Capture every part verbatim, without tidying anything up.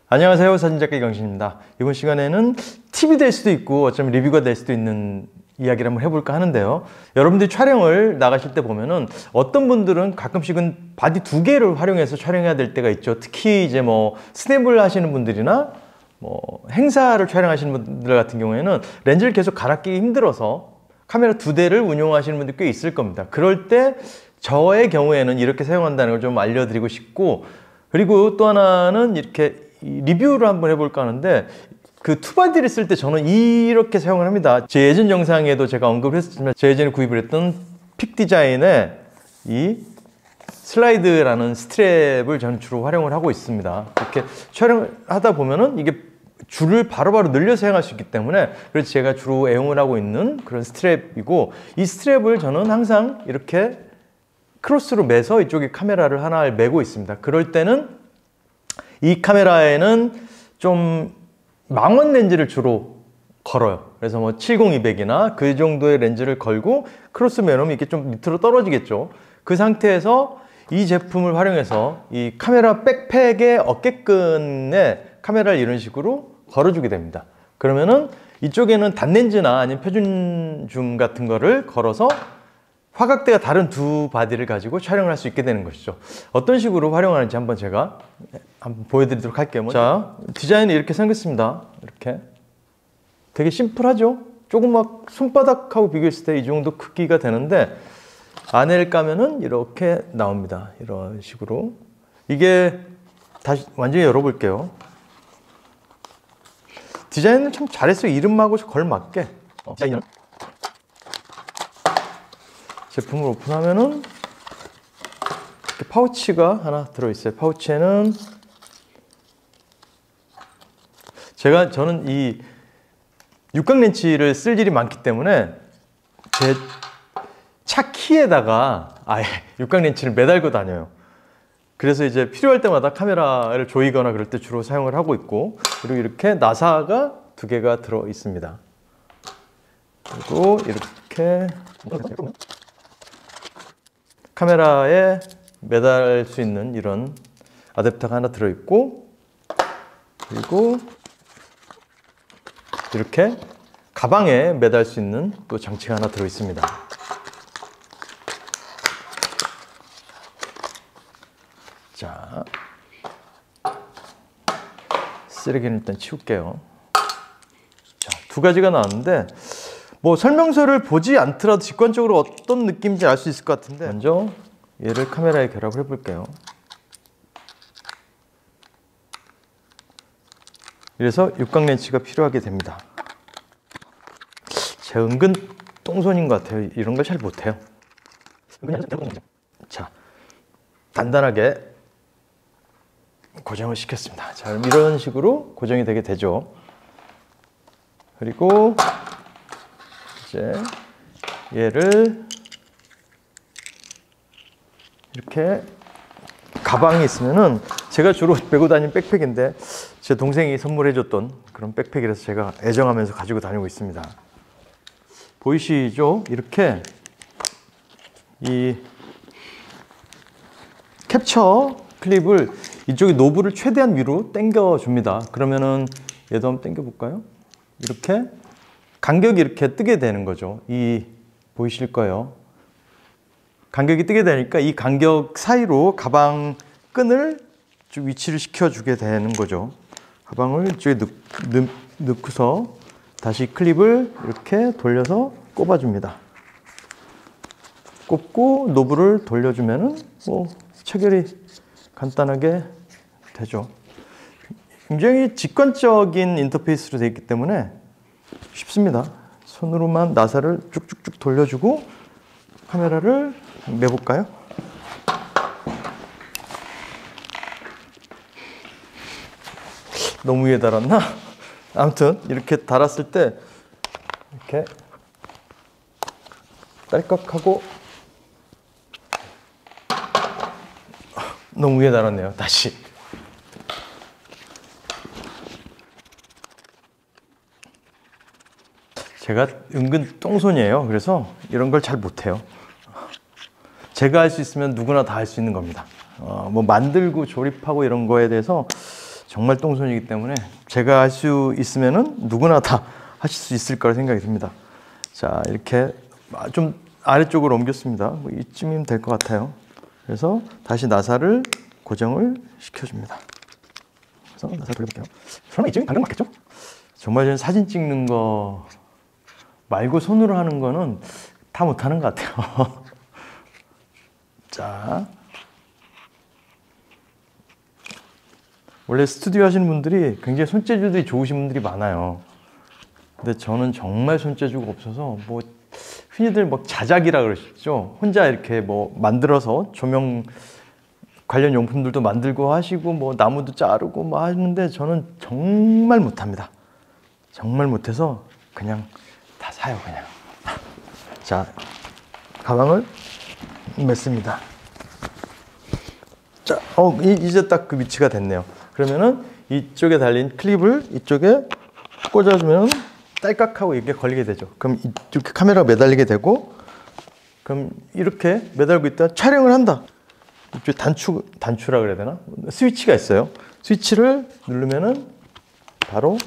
안녕하세요, 사진작가 이광신입니다. 이번 시간에는 팁이 될 수도 있고 어쩌면 리뷰가 될 수도 있는 이야기를 한번 해볼까 하는데요. 여러분들이 촬영을 나가실 때 보면은 어떤 분들은 가끔씩은 바디 두 개를 활용해서 촬영해야 될 때가 있죠. 특히 이제 뭐 스냅을 하시는 분들이나 뭐 행사를 촬영하시는 분들 같은 경우에는 렌즈를 계속 갈아 끼기 힘들어서 카메라 두 대를 운용하시는 분들 꽤 있을 겁니다. 그럴 때 저의 경우에는 이렇게 사용한다는 걸 좀 알려드리고 싶고, 그리고 또 하나는 이렇게 리뷰를 한번 해볼까 하는데, 그 투바디를 쓸 때 저는 이렇게 사용을 합니다. 제 예전 영상에도 제가 언급을 했었지만 제 예전에 구입을 했던 픽 디자인의 이 슬라이드라는 스트랩을 저는 주로 활용을 하고 있습니다. 이렇게 촬영을 하다 보면은 이게 줄을 바로바로 늘려서 사용할 수 있기 때문에, 그래서 제가 주로 애용을 하고 있는 그런 스트랩이고, 이 스트랩을 저는 항상 이렇게 크로스로 매서 이쪽에 카메라를 하나 매고 있습니다. 그럴 때는 이 카메라에는 좀 망원 렌즈를 주로 걸어요. 그래서 뭐 칠십 이백이나 그 정도의 렌즈를 걸고 크로스 매놓으면 이게 좀 밑으로 떨어지겠죠. 그 상태에서 이 제품을 활용해서 이 카메라 백팩의 어깨끈에 카메라를 이런 식으로 걸어주게 됩니다. 그러면은 이쪽에는 단렌즈나 아니면 표준 줌 같은 거를 걸어서 화각대가 다른 두 바디를 가지고 촬영을 할 수 있게 되는 것이죠. 어떤 식으로 활용하는지 한번 제가 한번 보여드리도록 할게요. 자, 디자인이 이렇게 생겼습니다. 이렇게 되게 심플하죠? 조금 막 손바닥하고 비교했을 때 이 정도 크기가 되는데, 안에를 까면은 이렇게 나옵니다. 이런 식으로. 이게 다시 완전히 열어볼게요. 디자인은 참 잘했어요. 이름하고 걸맞게. 어, 디자인은 제품을 오픈하면은 이렇게 파우치가 하나 들어있어요. 파우치에는 제가 저는 이 육각 렌치를 쓸 일이 많기 때문에 제 차 키에다가 아예 육각 렌치를 매달고 다녀요. 그래서 이제 필요할 때마다 카메라를 조이거나 그럴 때 주로 사용을 하고 있고, 그리고 이렇게 나사가 두 개가 들어 있습니다. 그리고 이렇게 카메라에 매달 수 있는 이런 어댑터가 하나 들어있고, 그리고 이렇게 가방에 매달 수 있는 또 장치가 하나 들어있습니다. 자, 쓰레기는 일단 치울게요. 자, 두 가지가 나왔는데 뭐 설명서를 보지 않더라도 직관적으로 어떤 느낌인지 알 수 있을 것 같은데, 먼저 얘를 카메라에 결합을 해볼게요. 이래서 육각 렌치가 필요하게 됩니다. 제가 은근 똥손인 것 같아요. 이런 걸 잘 못해요. 자, 단단하게 고정을 시켰습니다. 자, 이런 식으로 고정이 되게 되죠. 그리고 이제 얘를 이렇게 가방이 있으면은, 제가 주로 메고 다니는 백팩인데 제 동생이 선물해 줬던 그런 백팩이라서 제가 애정하면서 가지고 다니고 있습니다. 보이시죠? 이렇게 이 캡처 클립을 이쪽에 노브를 최대한 위로 당겨 줍니다. 그러면은 얘도 한번 당겨 볼까요? 이렇게 간격이 이렇게 뜨게 되는 거죠. 이 보이실 거예요. 간격이 뜨게 되니까 이 간격 사이로 가방 끈을 좀 위치를 시켜주게 되는 거죠. 가방을 이쪽에 넣, 넣, 넣고서 다시 클립을 이렇게 돌려서 꼽아줍니다. 꼽고 노브를 돌려주면은 뭐 체결이 간단하게 되죠. 굉장히 직관적인 인터페이스로 되어 있기 때문에 쉽습니다. 손으로만 나사를 쭉쭉쭉 돌려주고 카메라를 매볼까요? 너무 위에 달았나? 아무튼 이렇게 달았을 때 이렇게 딸깍하고, 너무 위에 달았네요. 다시. 제가 은근 똥손이에요. 그래서 이런 걸 잘 못해요. 제가 할 수 있으면 누구나 다 할 수 있는 겁니다. 어, 뭐 만들고 조립하고 이런 거에 대해서 정말 똥손이기 때문에 제가 할 수 있으면은 누구나 다 하실 수 있을 거라 생각이 듭니다. 자, 이렇게 좀 아래쪽으로 옮겼습니다. 뭐 이쯤이면 될 것 같아요. 그래서 다시 나사를 고정을 시켜줍니다. 그래서 나사 돌려볼게요. 설마 이쯤이 당장 맞겠죠? 정말 저는 사진 찍는 거 말고 손으로 하는 거는 다 못하는 것 같아요. 자, 원래 스튜디오 하시는 분들이 굉장히 손재주들이 좋으신 분들이 많아요. 근데 저는 정말 손재주가 없어서 뭐 흔히들 뭐 자작이라 그러시죠. 혼자 이렇게 뭐 만들어서 조명 관련 용품들도 만들고 하시고 뭐 나무도 자르고 뭐 하는데 저는 정말 못합니다. 정말 못해서 그냥 다 사요 그냥. 자, 가방을 맸습니다. 자, 어, 이제 딱 그 위치가 됐네요. 그러면은 이쪽에 달린 클립을 이쪽에 꽂아주면 딸깍하고 이렇게 걸리게 되죠. 그럼 이렇게 카메라가 매달리게 되고, 그럼 이렇게 매달고 있다 촬영을 한다. 이쪽 단추, 단추라 그래야 되나? 스위치가 있어요. 스위치를 누르면은 바로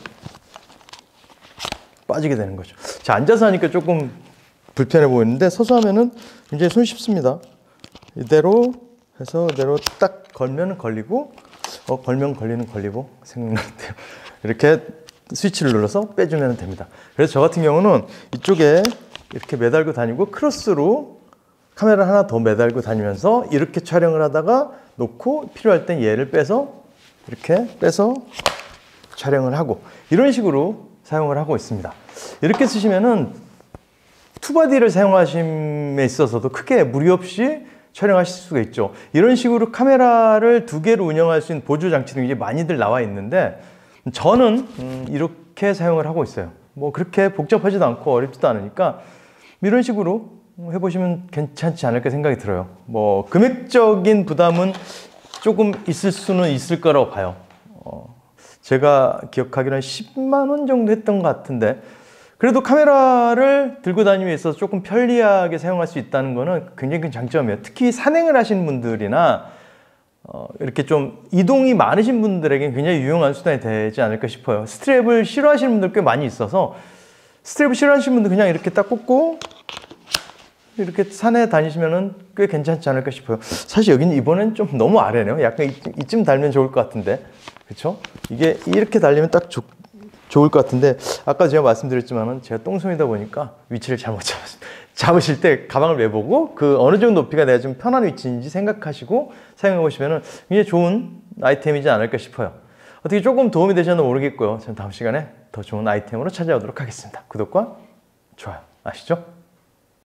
빠지게 되는 거죠. 자, 앉아서 하니까 조금 불편해 보이는데 서서 하면은 굉장히 손쉽습니다. 이대로 해서 이대로 딱 걸면 걸리고, 어, 걸면 걸리는 걸리고 생각나는데요. 이렇게 스위치를 눌러서 빼주면 됩니다. 그래서 저 같은 경우는 이쪽에 이렇게 매달고 다니고 크로스로 카메라 하나 더 매달고 다니면서 이렇게 촬영을 하다가 놓고 필요할 땐 얘를 빼서 이렇게 빼서 촬영을 하고 이런 식으로 사용을 하고 있습니다. 이렇게 쓰시면은 투바디를 사용하심에 있어서도 크게 무리 없이 촬영하실 수가 있죠. 이런 식으로 카메라를 두 개로 운영할 수 있는 보조 장치들이 이제 많이들 나와 있는데 저는 음, 이렇게 사용을 하고 있어요. 뭐 그렇게 복잡하지도 않고 어렵지도 않으니까 이런 식으로 해보시면 괜찮지 않을까 생각이 들어요. 뭐 금액적인 부담은 조금 있을 수는 있을 거라고 봐요. 어, 제가 기억하기로는 십만 원 정도 했던 것 같은데 그래도 카메라를 들고 다니면서 있어서 조금 편리하게 사용할 수 있다는 거는 굉장히 큰 장점이에요. 특히 산행을 하시는 분들이나 어, 이렇게 좀 이동이 많으신 분들에게 굉장히 유용한 수단이 되지 않을까 싶어요. 스트랩을 싫어하시는 분들 꽤 많이 있어서 스트랩을 싫어하시는 분들 그냥 이렇게 딱 꽂고 이렇게 산에 다니시면은 꽤 괜찮지 않을까 싶어요. 사실 여기는 이번엔 좀 너무 아래네요. 약간 이쯤, 이쯤 달면 좋을 것 같은데, 그렇죠? 이게 이렇게 달리면 딱 좋, 좋을 것 같은데 아까 제가 말씀드렸지만은 제가 똥손이다 보니까 위치를 잘못 잡았어요. 잡으실 때 가방을 매보고 그 어느 정도 높이가 내가 좀 편한 위치인지 생각하시고 사용해 보시면은 굉장히 좋은 아이템이지 않을까 싶어요. 어떻게 조금 도움이 되셨나 모르겠고요. 저는 다음 시간에 더 좋은 아이템으로 찾아오도록 하겠습니다. 구독과 좋아요 아시죠?